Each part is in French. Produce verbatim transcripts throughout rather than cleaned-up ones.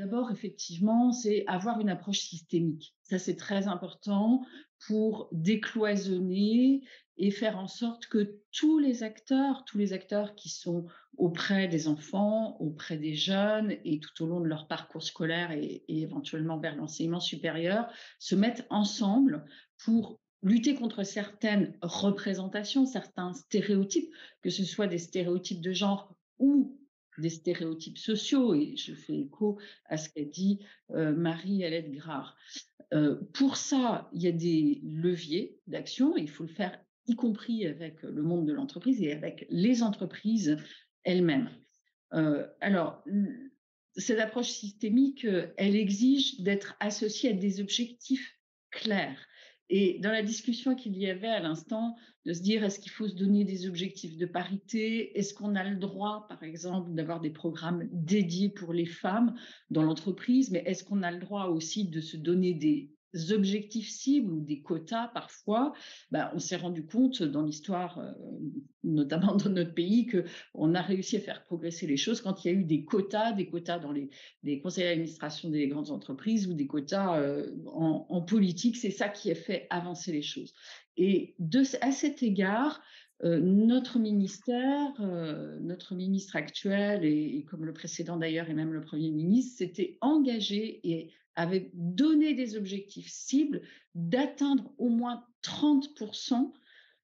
D'abord, effectivement, c'est avoir une approche systémique. Ça, c'est très important pour décloisonner et faire en sorte que tous les acteurs, tous les acteurs qui sont auprès des enfants, auprès des jeunes et tout au long de leur parcours scolaire et, et éventuellement vers l'enseignement supérieur, se mettent ensemble pour lutter contre certaines représentations, certains stéréotypes, que ce soit des stéréotypes de genre ou des stéréotypes sociaux, et je fais écho à ce qu'a dit euh, Marie-Hélène Grard. Euh, pour ça, il y a des leviers d'action, il faut le faire y compris avec le monde de l'entreprise et avec les entreprises elles-mêmes. Euh, alors, cette approche systémique, elle exige d'être associée à des objectifs clairs. Et dans la discussion qu'il y avait à l'instant, de se dire est-ce qu'il faut se donner des objectifs de parité? Est-ce qu'on a le droit, par exemple, d'avoir des programmes dédiés pour les femmes dans l'entreprise? Mais est-ce qu'on a le droit aussi de se donner des objectifs cibles ou des quotas parfois? Ben, on s'est rendu compte dans l'histoire, euh, notamment dans notre pays, qu'on a réussi à faire progresser les choses quand il y a eu des quotas, des quotas dans les, les conseils d'administration des grandes entreprises ou des quotas euh, en, en politique. C'est ça qui a fait avancer les choses. Et de, à cet égard, euh, notre ministère, euh, notre ministre actuel, et, et comme le précédent d'ailleurs, et même le Premier ministre, s'était engagé et avait donné des objectifs cibles d'atteindre au moins trente pour cent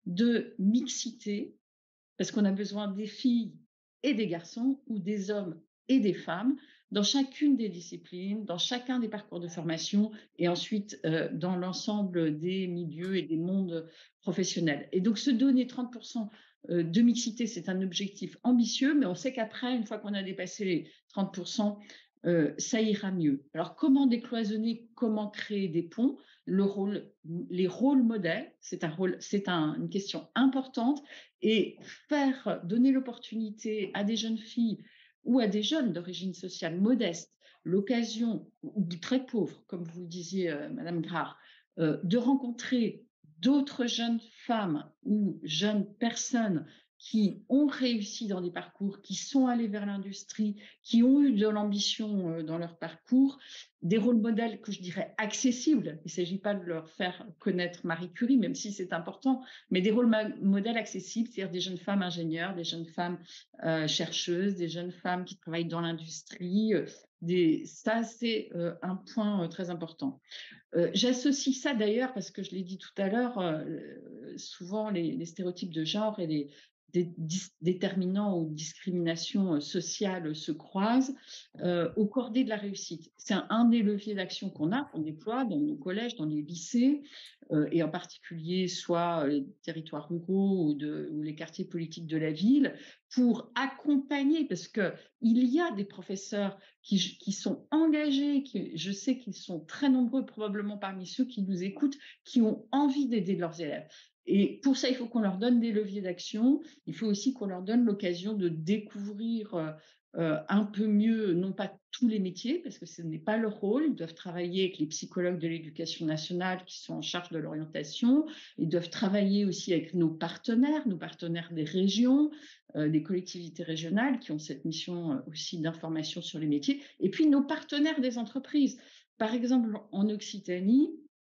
de mixité, parce qu'on a besoin des filles et des garçons, ou des hommes et des femmes, dans chacune des disciplines, dans chacun des parcours de formation, et ensuite euh, dans l'ensemble des milieux et des mondes professionnels. Et donc, se donner trente pour cent de mixité, c'est un objectif ambitieux, mais on sait qu'après, une fois qu'on a dépassé les trente pour cent, euh, ça ira mieux. Alors, comment décloisonner, comment créer des ponts? Le rôle, les rôles modèles, c'est un rôle, c'est un, une question importante, et faire donner l'opportunité à des jeunes filles ou à des jeunes d'origine sociale modeste, l'occasion, ou très pauvres, comme vous le disiez, euh, Madame Grard, euh, de rencontrer d'autres jeunes femmes ou jeunes personnes qui ont réussi dans des parcours, qui sont allées vers l'industrie, qui ont eu de l'ambition euh, dans leur parcours, des rôles modèles que je dirais accessibles. Il ne s'agit pas de leur faire connaître Marie Curie, même si c'est important, mais des rôles modèles accessibles, c'est-à-dire des jeunes femmes ingénieures, des jeunes femmes euh, chercheuses, des jeunes femmes qui travaillent dans l'industrie. Euh, des... Ça, c'est euh, un point euh, très important. Euh, J'associe ça d'ailleurs, parce que je l'ai dit tout à l'heure, euh, souvent les, les stéréotypes de genre et les des déterminants ou discriminations sociales se croisent euh, aux cordées de la réussite. C'est un, un des leviers d'action qu'on a, qu'on déploie dans nos collèges, dans les lycées, euh, et en particulier soit les territoires ruraux ou, de, ou les quartiers politiques de la ville, pour accompagner, parce qu'il y a des professeurs qui, qui sont engagés, qui, je sais qu'ils sont très nombreux, probablement parmi ceux qui nous écoutent, qui ont envie d'aider leurs élèves. Et pour ça, il faut qu'on leur donne des leviers d'action. Il faut aussi qu'on leur donne l'occasion de découvrir euh, euh, un peu mieux, non pas tous les métiers, parce que ce n'est pas leur rôle. Ils doivent travailler avec les psychologues de l'éducation nationale qui sont en charge de l'orientation. Ils doivent travailler aussi avec nos partenaires, nos partenaires des régions, euh, des collectivités régionales qui ont cette mission euh, aussi d'information sur les métiers. Et puis nos partenaires des entreprises. Par exemple, en Occitanie,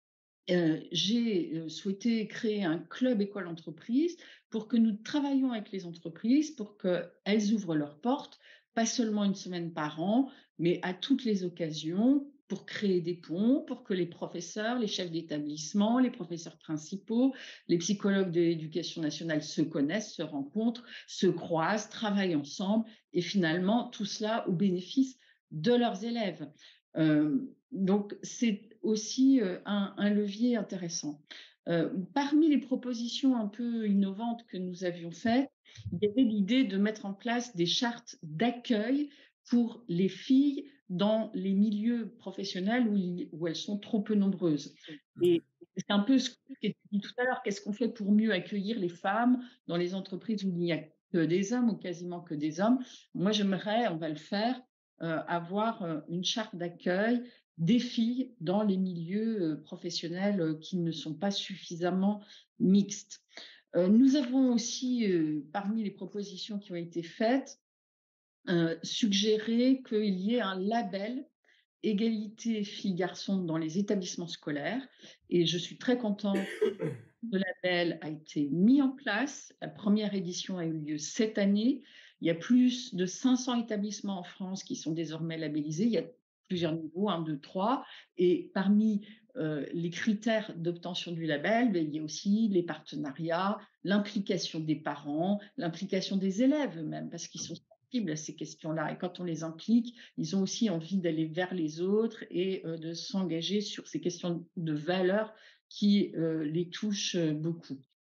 Euh, j'ai euh, souhaité créer un club école-entreprise pour que nous travaillions avec les entreprises pour qu'elles ouvrent leurs portes, pas seulement une semaine par an, mais à toutes les occasions, pour créer des ponts, pour que les professeurs, les chefs d'établissement, les professeurs principaux, les psychologues de l'éducation nationale se connaissent, se rencontrent, se croisent, travaillent ensemble, et finalement, tout cela au bénéfice de leurs élèves. Euh, donc, c'est aussi euh, un, un levier intéressant. Euh, parmi les propositions un peu innovantes que nous avions faites, il y avait l'idée de mettre en place des chartes d'accueil pour les filles dans les milieux professionnels où, il, où elles sont trop peu nombreuses. Et c'est un peu ce que j'ai dit tout à l'heure, qu'est-ce qu'on fait pour mieux accueillir les femmes dans les entreprises où il n'y a que des hommes ou quasiment que des hommes? Moi, j'aimerais, on va le faire, euh, avoir euh, une charte d'accueil des filles dans les milieux euh, professionnels euh, qui ne sont pas suffisamment mixtes. Euh, nous avons aussi, euh, parmi les propositions qui ont été faites, euh, suggéré qu'il y ait un label égalité filles-garçons dans les établissements scolaires et je suis très contente que le label a été mis en place. La première édition a eu lieu cette année. Il y a plus de cinq cents établissements en France qui sont désormais labellisés. Il y a plusieurs niveaux, un, deux, trois. Et parmi euh, les critères d'obtention du label, ben, il y a aussi les partenariats, l'implication des parents, l'implication des élèves même, parce qu'ils sont sensibles à ces questions-là. Et quand on les implique, ils ont aussi envie d'aller vers les autres et euh, de s'engager sur ces questions de valeurs qui euh, les touchent beaucoup.